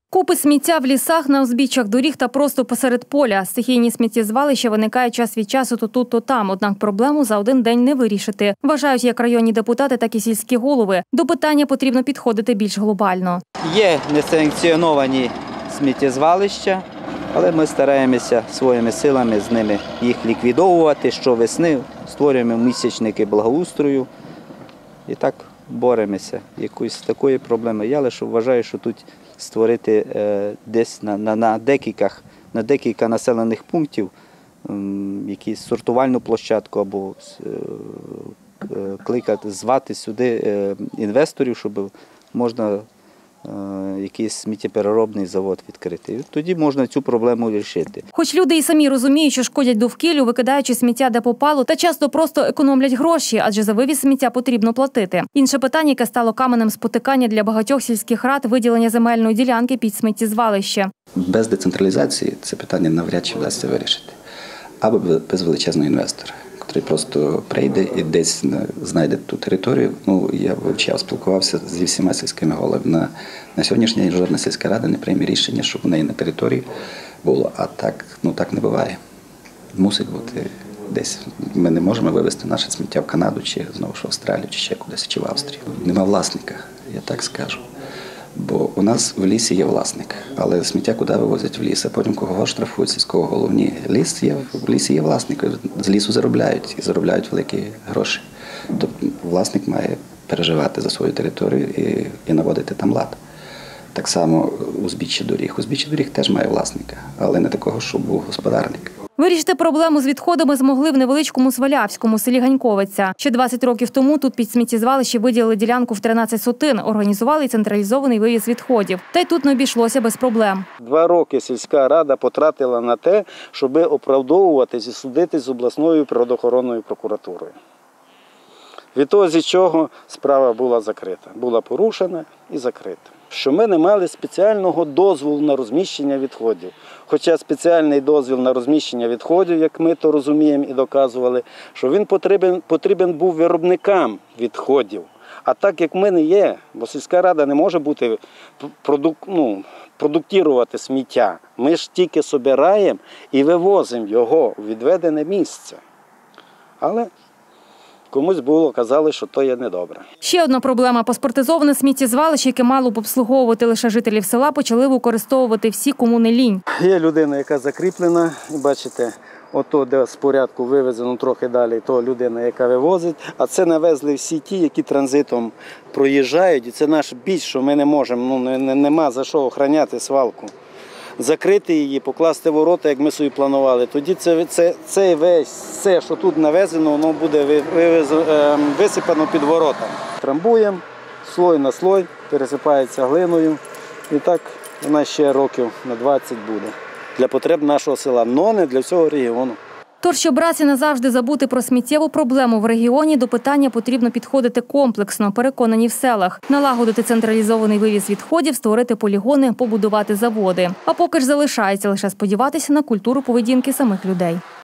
Купи сміття в лісах, на узбіччях доріг та просто посеред поля. Стихійні сміттєзвалища виникають час від часу то тут, то там. Однак проблему за один день не вирішити. Вважають як районні депутати, так і сільські голови. До питання потрібно підходити більш глобально. Є несанкціоновані сміттєзвалища, але ми стараємося своїми силами з ними їх ліквідовувати. Щовесни створюємо місячники благоустрою і так боремося. Якоїсь такої проблеми. Я лише вважаю, що тут створити десь на декілька населених пунктів якусь сортувальну площадку або звати сюди інвесторів, щоб можна якийсь сміттєпереробний завод відкрити. Тоді можна цю проблему вирішити. Хоч люди і самі розуміють, що шкодять довкіллю, викидаючи сміття де попало, та часто просто економлять гроші, адже за вивіз сміття потрібно платити. Інше питання, яке стало каменем спотикання для багатьох сільських рад – виділення земельної ділянки під сміттєзвалище. Без децентралізації це питання навряд чи вдасться вирішити. Або без величезного інвестора, який просто прийде і десь знайде ту територію. Я вивчав, спілкувався зі всіма сільськими головами. На сьогоднішній день жодна сільська рада не прийме рішення, щоб у неї на території було. А так не буває. Мусить бути десь. Ми не можемо вивезти наше сміття в Канаду, чи знову ж в Австралію, чи ще кудись, чи в Австрію. Нема власника, я так скажу. Бо у нас в лісі є власник, але сміття куди вивозять в ліс, а потім кого штрафують, сільського голову. Ні, в лісі є власник, з лісу заробляють і заробляють великі гроші. Тобто власник має переживати за свою територію і наводити там лад. Так само узбіччя доріг. Узбіччя доріг теж має власника, але не такого, щоб був господарник. Вирішити проблему з відходами змогли в невеличкому Свалявському, селі Ганьковиця. Ще 20 років тому тут під сміттєзвалище виділили ділянку в 13 сотин, організували й централізований вивіз відходів. Та й тут не обійшлося без проблем. 2 роки сільська рада потратила на те, щоб оправдовуватись і судитись з обласною природоохоронною прокуратурою. Відтоді чого справа була закрита. Була порушена і закрита. Що ми не мали спеціального дозволу на розміщення відходів. Хоча спеціальний дозвіл на розміщення відходів, як ми то розуміємо і доказували, що він потрібен був виробникам відходів. А так як ми не є, бо сільська рада не може бути продуктувати сміття. Ми ж тільки збираємо і вивозимо його у відведене місце. Але комусь казали, що то є недобре. Ще одна проблема – паспортизоване сміттєзвалище, яке мало б обслуговувати лише жителів села, почали використовувати всі, кому не лінь. Є людина, яка закріплена, бачите, ото де з порядку вивезено трохи далі, то людина, яка вивозить, а це навезли всі ті, які транзитом проїжджають, і це наш біль, що ми не можемо, нема за що охороняти свалку. Закрити її, покласти ворота, як ми собі планували. Тоді все, що тут навезено, воно буде висипано під ворота. Трамбуємо, слой на слой, пересипається глиною. І так вона ще років на 20 буде. Для потреб нашого села, але не для всього регіону. Тож, щоб раз і назавжди забути про сміттєву проблему в регіоні, до питання потрібно підходити комплексно, переконані в селах. Налагодити централізований вивіз відходів, створити полігони, побудувати заводи. А поки ж залишається лише сподіватися на культуру поведінки самих людей.